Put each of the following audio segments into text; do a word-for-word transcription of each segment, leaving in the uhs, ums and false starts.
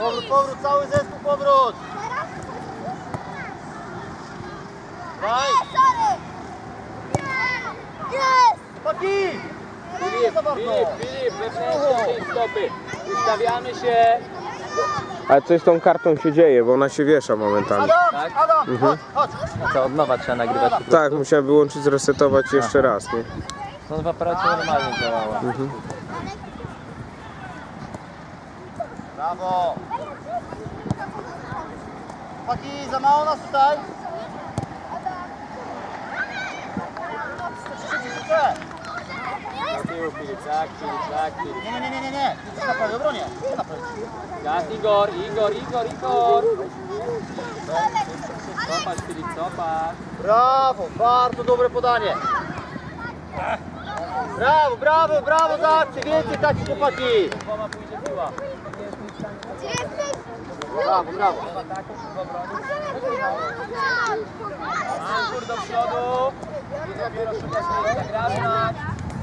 Powrót, powrót, cały zespół powrót! Daj! Paki! Filip, Filip, Filip, wewnętrznie stopy. Ustawiamy się. Ale coś z tą kartą się dzieje, bo ona się wiesza momentami. Adam, Tak? Adam, Mhm. chodź, chodź! A co, od nowa trzeba nagrywać? Tak, musiałem wyłączyć, zresetować jeszcze raz, nie? No w aparacie normalnie działała. Mhm. Brawo! Paki, za mało nas tutaj! Do tyłu, Filip, tak, Filip, tak, Filip. Nie, nie, nie, nie, nie! Ty na prawej obronie! Ty na prawej! Gaz, Igor, Igor, Igor, Igor. Copasz, Filip, copasz. Brawo, bardzo dobre podanie! Brawo, brawo, brawo za akcję! Więcej takich chłopaki! Dwoma pójdzie piła. Brawo, brawo! Ankur do przodu. Dopiero szukasz miejsca, gramy.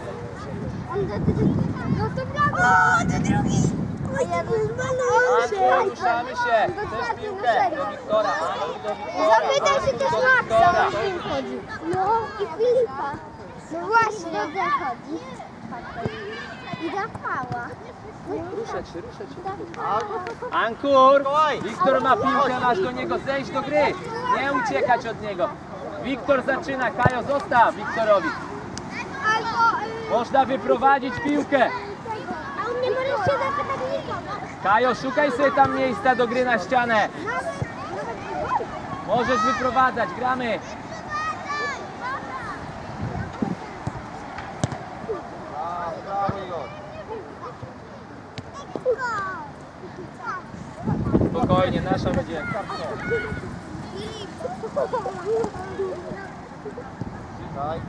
No to brawo! O, to drugi! O, ja rozwalałem się! Ankur, ruszamy się. Chcesz piłkę do Wiktora. Ankur do Wiktora. Zapytaj się też Ankur do Maxa, Wiktora. o kim chodzi. No i Filipa. No właśnie, o co chodzi. I Rafała. Ruszać się, ruszać się. Rafała. Ankur! Wiktor ma piłkę, masz do niego zejść do gry. Nie uciekać od niego. Wiktor zaczyna, Kajo zostaw Wiktorowi. Albo... y, Można wyprowadzić piłkę. A u mnie możesz się zapytać nikogo. Kajo, szukaj sobie tam miejsca do gry na ścianę. Możesz wyprowadzać, gramy. Brawo, brawo Igor! Spokojnie, nasza będzie. Daj!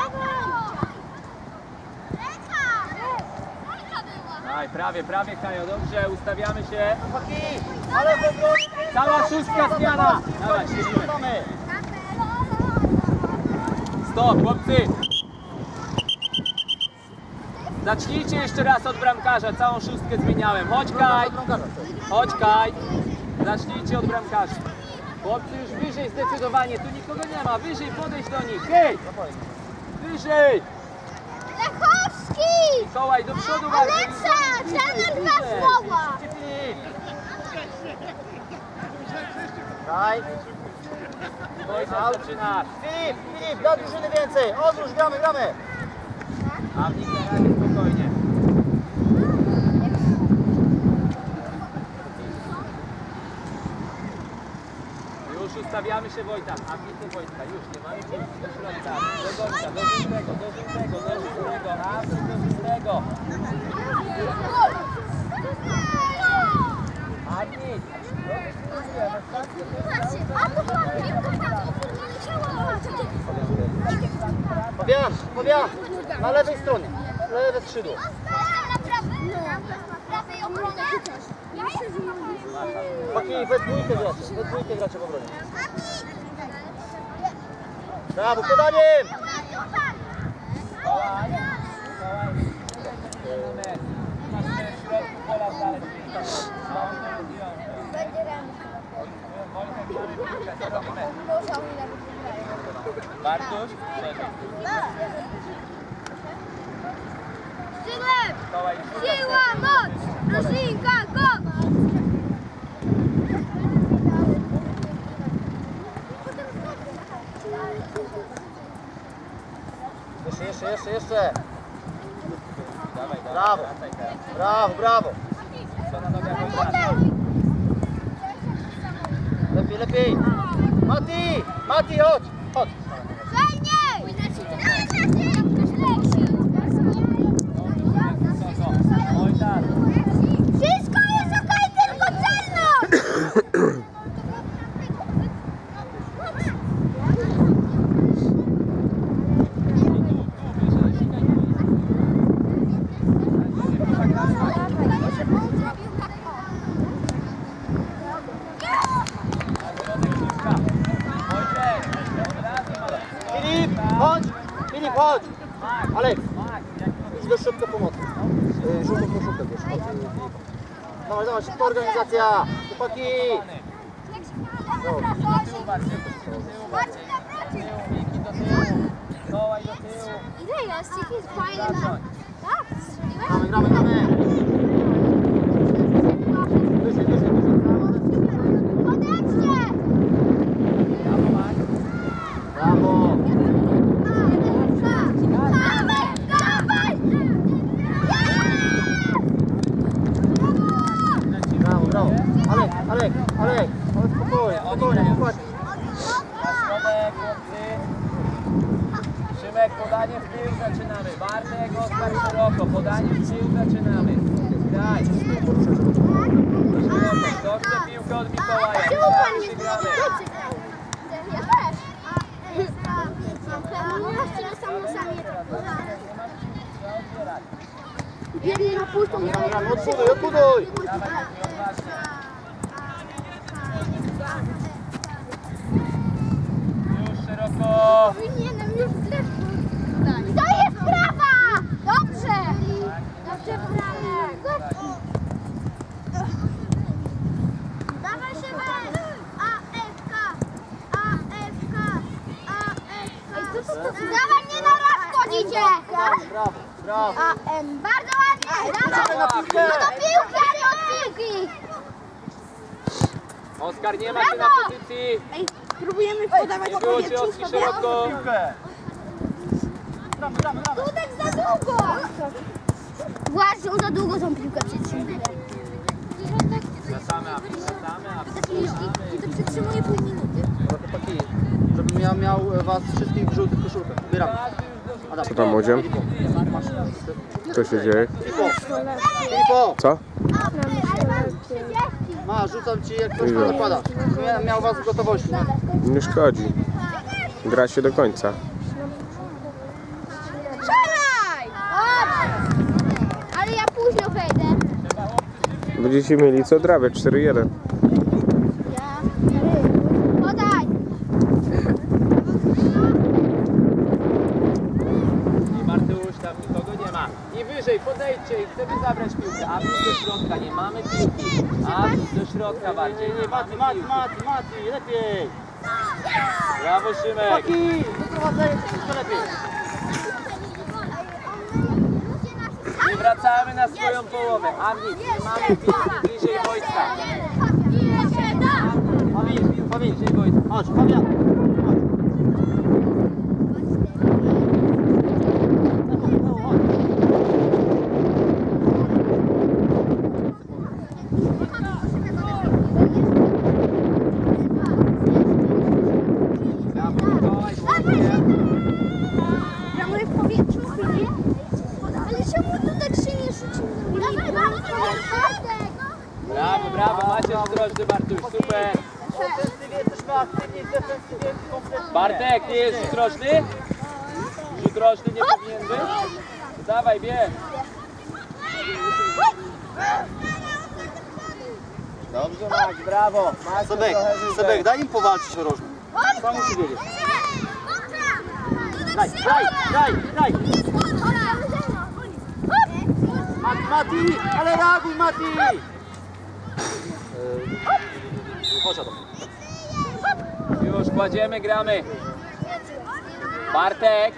Daj, prawie, prawie Kajo, dobrze, ustawiamy się. Chłopaki! Ale w obronie! Cała szóstka zmiana. Dawaj, siedzimy. Mamy! Stop, chłopcy. Zacznijcie jeszcze raz od bramkarza, całą szóstkę zmieniałem. Chodź Kaj, chodź Kaj. Zacznijcie od bramkarza. Chłopcy już wyżej zdecydowanie, tu nikogo nie ma. Wyżej podejść do nich, hej! Wyżej! Lechowski! Mikołaj, do przodu bardziej. Aleksa! Wyżej, Trener dwa wyżej. słowa! Daj! Wojciech, zaczynasz. Filip, Filip, dla drużyny więcej! Odwróć, gramy, gramy! A w nich na razie spokojnie. Już ustawiamy się Wojta, a w nich Wojtka, już nie mamy piłki do środka, do gościa, do żółtego, do żółtego, do żółtego, a do żółtego. A nic, Fabian, Fabian! Na lewej stronie, lewe skrzydło. Chłopaki, we dwójkę gracie, we dwójkę gracie w obronie. Brawo, podaniem! Mikołaj, Mikołaj, masz w środku pola znaleźć. A on to robią. Wojtek, mamy piłkę, co robimy? Bartuś, Mikołaj, Siła, moc! Rosinka, go! Jeszcze, jeszcze, jeszcze, jeszcze! dawaj, dawaj, Brawo, wracaj teraz. brawo, brawo! Co na nogach Wojtka? Lepiej, lepiej! Mati! Mati, chodź! Chodź! Fajnie! Wojta, Wszystko jest okej, tylko celność! Filip, chodź! Filip, chodź! Aleks, idź do środka pomocy. Żółtą koszulkę wiesz, od Filipa. Dawaj, dawaj, szybka organizacja. Chłopaki. Dobra. Do tyłu bardziej, do tyłu bardziej. Do tyłu, Miki, do tyłu. Kołaj do tyłu. Ile jest? Jaki jest fajny na... Tak? Gramy, gramy, gramy. Wyżej, wyżej, wyżej. Podejdźcie! Brawo, Max. Brawo. Dawaj, dawaj! Brawo, brawo. Alek, Alek, Alek. Ale spokojnie, spokojnie, spokojnie. Na środek, chłopcy. Szymek, podanie w tył zaczynamy. Bartek, Oskar szeroko. Podanie w tył zaczynamy. Graj. Szeroko. Dobrze, piłkę od Mikołaja. Czemu pan nie Gramy. Ja też. Mam pewność, że samo sami. Biegnie na pustą. Gramy, gramy. Odbuduj, odbuduj. Dawaj, odważnie. Już szeroko. Powinienem już zresztą. To jest prawa! Dobrze! Dobrze, Franek. Dawaj się weź! A F K! A F K! A F K! Dawaj, nie na raz chodzicie! Brawo, brawo. A M. Bardzo ładnie! Gramy na piłkę. No do piłki, a nie od piłki! Oskar, nie ma się na pozycji. Ej, próbujemy podawać Nie było cię, Oski, szeroko. Gramy, gramy, gramy. Dudek za długo! Właśnie, on za długo tą piłkę przytrzymuje. Wracamy, Abi, wracamy, Abi, I to przytrzymuje pół minuty. Dobra, chłopaki, żebym ja miał was wszystkich w żółtych koszulkach. Zbieram. Adam. Co tam, młodzież? Co się dzieje? Filipo, Filipo, Co? masz, rzucam ci jak ktoś to zakłada. Miał, miał was w gotowości. Nie szkodzi. Gra się do końca. Strzelaj! Ale ja późno wejdę. Będziecie mieli co odrabiać cztery jeden. Ja. Podaj! I Bartuś, tam nikogo nie ma. I wyżej, podejdźcie i chcemy zabrać piłkę. Abi do środka, nie mamy piłki. Abi do środka bardziej, nie mamy Mati, Mati, piłki. Mati, Mati, lepiej. Brawo, Szymek. Chłopaki, doprowadzenie, wszystko lepiej. I wracamy na swoją połowę. Abi, nie mamy piłki, bliżej wojska. Fabian, Fabian, chodź, Fabian. Chodź. Brawo, Mikołaj, chłopie. Bramuję w powietrzu, chwilę. Ale czemu tutaj się nie rzucił? Dawaj, dawaj, Brawo, brawo, macie zdrożny Bartuś, super. W ofensywie jesteśmy aktywni, w defensywie kompletnie. Bartek, nie jest rzut roczny? Rzut roczny nie powinien być? Dawaj, bieg. Dobrze, Max, brawo. Max, Sebek, trochę wyżej. Sebek, daj im powalczyć o rożny. Co musi wiedzieć? Daj, daj, daj, daj. Mati, Mati, ale reaguj, Mati. Chodź, Adam. Już kładziemy, gramy. Bartek.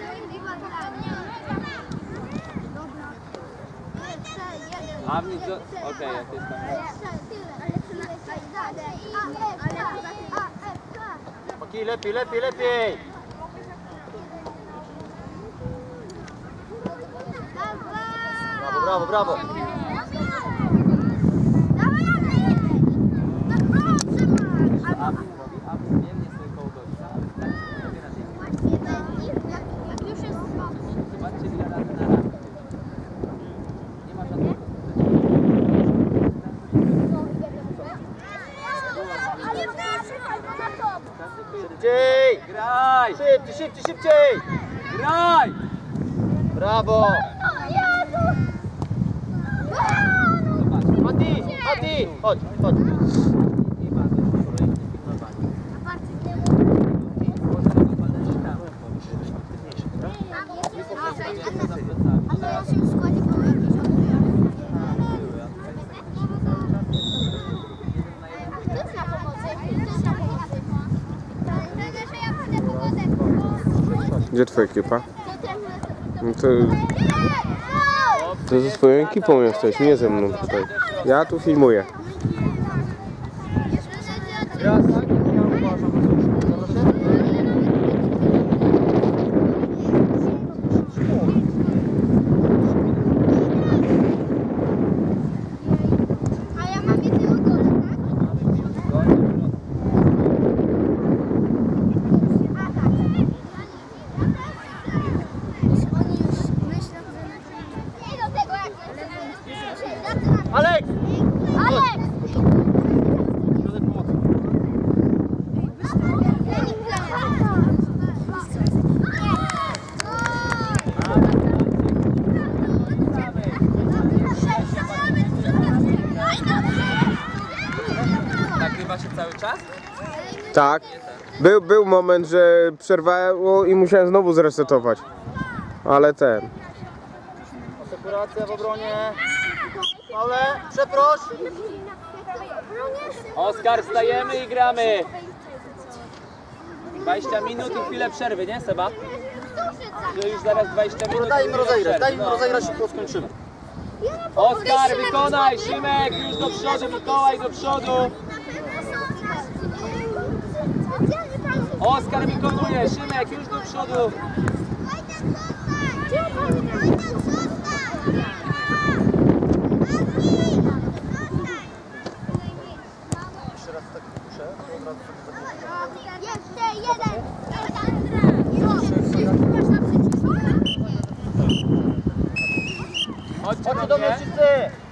A w nic... Okej, jak jest tam. Chłopaki, lepiej, lepiej, lepiej. Brawo, brawo, brawo. A w biegnie sobie koło gościa. Sobie na tej Zobaczcie, ile razy na raz. Nie ma żadnego. Szybciej. Graj! Szybciej, szybciej, szybciej. Graj! Brawo. Zobacz. Mati, Mati. Chodź, chodź. Nie ma też kolejnych pilnowań. Może tego podejść tam. Za plecami. Ale ja się w składzie byłem jakiś Były, a tutaj cały czas. Gdzie twoja ekipa? No to, to ze swoją ekipą jesteś, nie ze mną tutaj. Ja tu filmuję. Raz, tak? Ja uważam, A ja mam jednego gola, tak? A tak. Oni już myślą, że... Nie do tego jak... Aleks! Aleks! Środek pomocy. Nagrywa się cały czas? Tak. Był, był moment, że przerwało i musiałem znowu zresetować. Ale ten. Asekuracja w obronie. Ale przeproś. Oskar, wstajemy i gramy. dwadzieścia minut i chwilę przerwy, nie Seba? Że już zaraz dwadzieścia minut. Daj im chwilę rozegrać, przerwy. daj im No. rozegrać i skończymy. Oskar, wykonaj! Szymek, już do przodu, Mikołaj do przodu. Oskar wykonuje, Szymek już do przodu. Jeszcze raz tak puszę, to od razu sobie zabiję. Jeszcze jeden! Chodźcie Chodźcie do do mnie. mnie wszyscy!